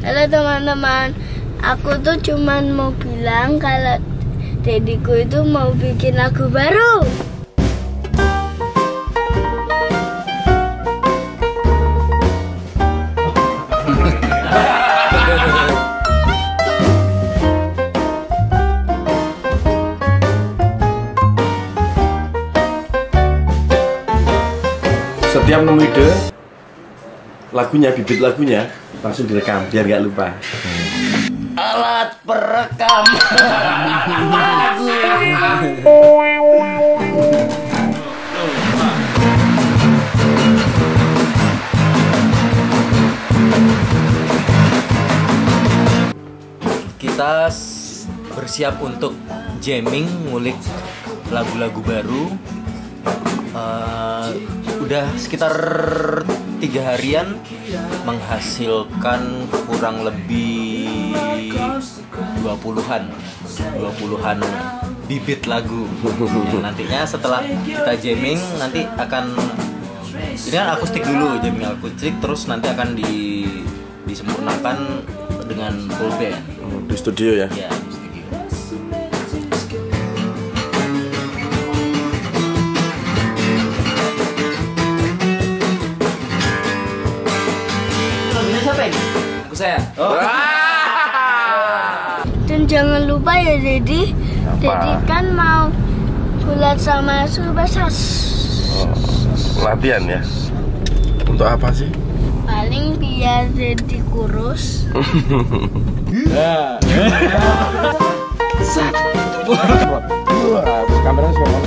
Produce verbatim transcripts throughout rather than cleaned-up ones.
Halo teman-teman, aku tuh cuman mau bilang kalau dediku itu mau bikin lagu baru. Setiap nemu ide lagunya, bibit lagunya langsung direkam biar nggak lupa. Alat perekam lagu. Kita bersiap untuk jamming, ngulik lagu-lagu baru. Uh, udah sekitar tiga harian menghasilkan kurang lebih dua puluhan dua puluhan bibit lagu. Ya, nantinya setelah kita jamming nanti akan ini kan akustik dulu, jamming akustik, terus nanti akan di, disempurnakan dengan full band di studio ya. Ya. Saya. Oh. Dan jangan lupa ya Dedi, Dedi kan mau bulat sama Super Sas. Oh, latihan ya. Untuk apa sih? Paling biar Dedi kurus. Ya. Kameranya suka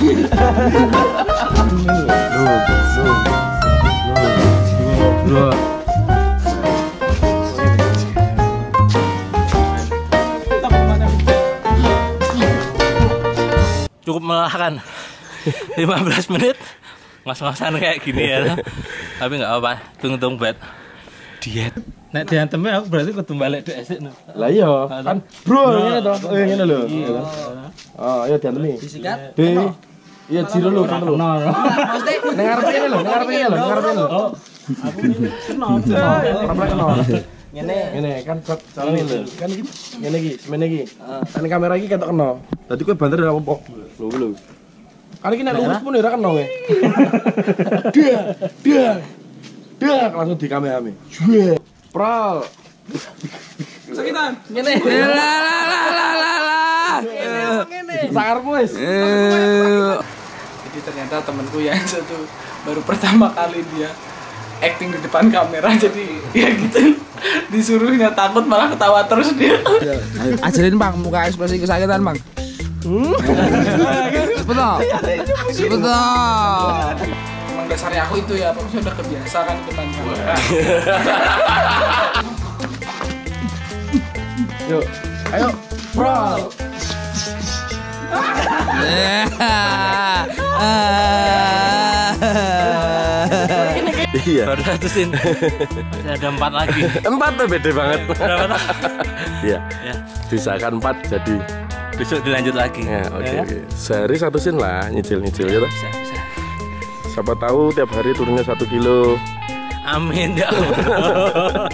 banget. Cukup melelahkan lima belas menit ngos-ngosan kayak gini ya. Tapi nggak apa-apa, tunggu-tunggu buat diet. Nek diantemnya aku berarti kudu balik dek esik. Lah iya, kan bro ngene to. Oh ngene lho. Oh, ayo diantemi. Disikat. Di iya jiro lho, kan lho. Mesti ning arep ngene lho, ning arep ngene lho, ning arep ngene lho. Oh. Aku ini kena. Ora kena. Ngene, ngene kan carane lho. Kan iki ngene iki, semene iki. Kan kamera iki ketok kena. Dadi kowe banter ora apa-apa. Lho lho. Kan iki nek lurus pun ora kena kowe. Dia, dia. Dia langsung di kamera-me. Jue. Pral. Sakitan. Ngene. La la la la la la. Ngene. Sakarmu wis. Jadi ternyata temanku yang satu baru pertama kali dia acting di depan kamera, jadi ya gitu disuruhnya takut malah ketawa terus dia. Ayo, ajarin bang muka ekspresi kesakitan bang. Betul, betul. Emang dasarnya aku itu ya, pokoknya udah kebiasa kan di depan kamera. Yuk, ayo, bro. Iya. Baru satu scene. Ada empat lagi. Empat tuh beda banget. Berapa? Iya. Ya. Disahkan empat jadi. Besok dilanjut lagi. Ya, oke okay, ya. oke. Okay. Sehari satu scene lah, nyicil-nyicil ya. Bisa, bisa. Siapa tahu tiap hari turunnya satu kilo. Amin ya Allah.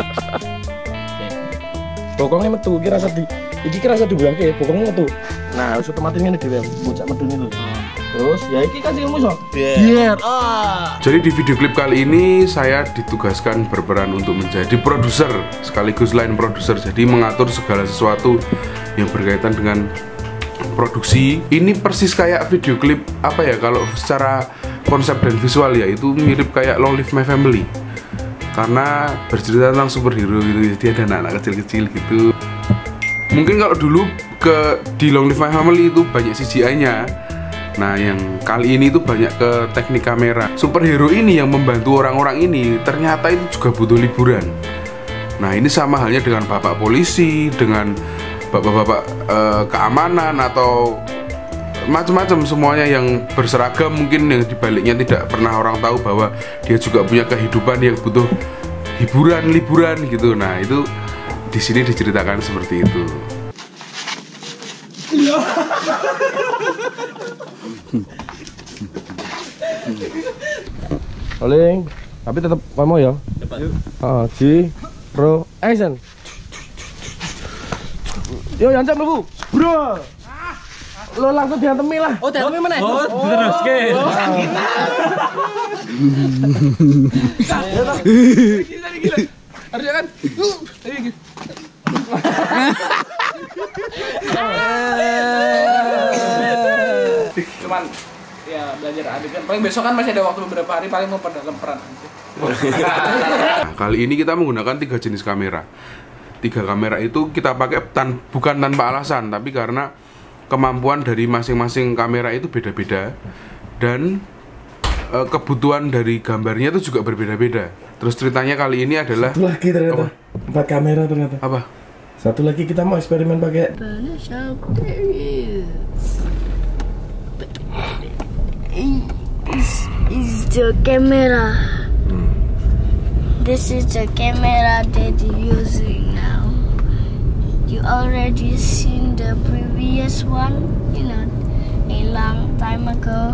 Bokongnya metu, kira rasa di, iki kira rasa dibulangke, bokongnya metu. Nah, harus otomatis ini dhewe, bocah medun itu. Terus ya iki kan ilmu so. Biar. Ah. Jadi di video klip kali ini saya ditugaskan berperan untuk menjadi produser sekaligus line produser. Jadi mengatur segala sesuatu yang berkaitan dengan produksi. Ini persis kayak video klip apa ya, kalau secara konsep dan visual ya itu mirip kayak Long Live My Family. Karena bercerita tentang superhero gitu, jadi ada anak-anak kecil-kecil gitu. Mungkin kalau dulu ke di Long Live My Family itu banyak C G I-nya. Nah, yang kali ini tuh banyak ke teknik kamera. Superhero ini yang membantu orang-orang ini ternyata itu juga butuh liburan. Nah, ini sama halnya dengan bapak polisi, dengan bapak-bapak eh, keamanan atau macam-macam, semuanya yang berseragam, mungkin yang dibaliknya tidak pernah orang tahu bahwa dia juga punya kehidupan yang butuh hiburan, liburan gitu. Nah, itu di sini diceritakan seperti itu. Rolling, tapi tetap kamu ya. Ah, G, Pro, action. Yo yang cem lu, bro. Lo langsung diantemi lah. Oh, diantemi mana? Oh, terus ke. Gila. Harusnya kan. Cuman ya belajar adegan. Paling besok kan masih ada waktu beberapa hari, paling mau perdalam peran. Nah, kali ini kita menggunakan tiga jenis kamera. Tiga kamera itu kita pakai tan bukan tanpa alasan, tapi karena kemampuan dari masing-masing kamera itu beda-beda dan e, kebutuhan dari gambarnya itu juga berbeda-beda. Terus ceritanya kali ini adalah satu lagi ternyata apa? Empat kamera ternyata. Apa? Satu lagi kita mau eksperimen pakai is is the camera. Hmm. This is the camera that you're using now. You already seen the previous one, you know, a long time ago.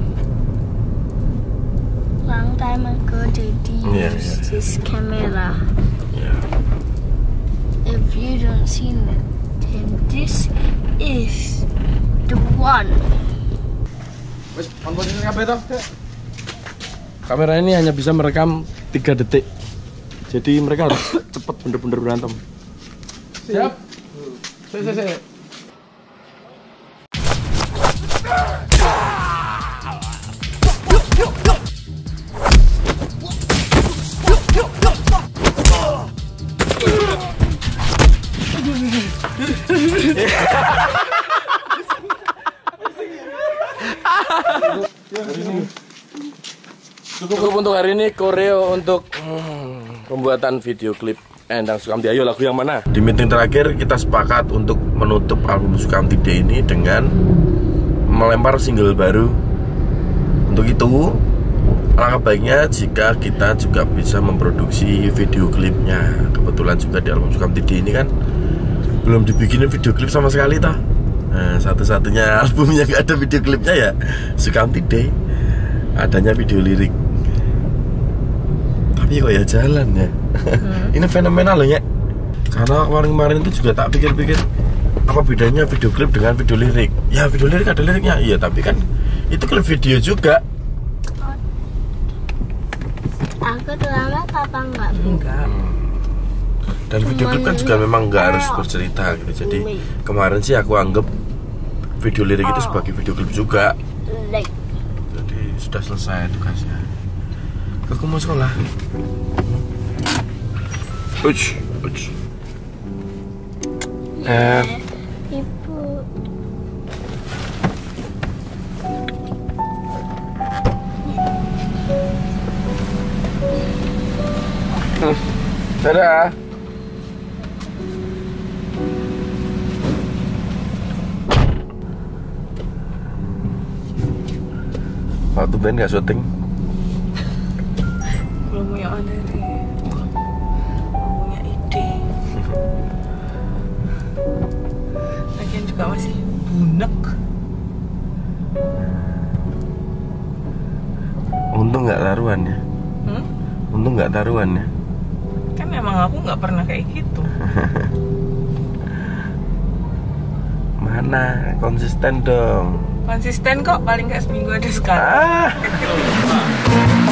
Long time ago they used Yeah, yeah. this camera. yeah. If you don't seen it, then this is the one. Wes, on posisi kabeh to. Kamera ini hanya bisa merekam tiga detik. Jadi mereka harus cepet bener-bener berantem. Siap. Si, si, si. Cukup untuk hari ini koreo untuk hmm, pembuatan video klip Endang Sukamti. Ayo lagu yang mana? Di meeting terakhir kita sepakat untuk menutup album Sukamti Day ini dengan melempar single baru. Untuk itu, alangkah baiknya jika kita juga bisa memproduksi video klipnya. Kebetulan juga di album Sukamti Day ini kan belum dibikinin video klip sama sekali toh. Nah, satu-satunya album yang gak ada video klipnya ya Sukamti Day. Adanya video lirik. Tapi kok ya jalan ya. Hmm. Ini fenomenal loh ya. Karena kemarin-kemarin itu juga tak pikir-pikir apa bedanya video klip dengan video lirik. Ya video lirik ada liriknya, iya tapi kan itu klip video juga. Aku terlambat apa enggak? Enggak. Dan video klip kan juga memang nggak harus bercerita gitu. Jadi kemarin sih aku anggap video lirik itu sebagai video klip juga. Jadi sudah selesai tugasnya. Aku mau sekolah. Uch, uch. Eh, Ibu. Dadah. waktu band nggak syuting? Belum punya materi, belum punya ide. Lagian juga masih bunek. Untung nggak taruhan ya. Hmm? Untung nggak taruhan ya. Kan emang aku nggak pernah kayak gitu. Mana konsisten dong. Konsisten kok, paling nggak seminggu ada sekali. Ah.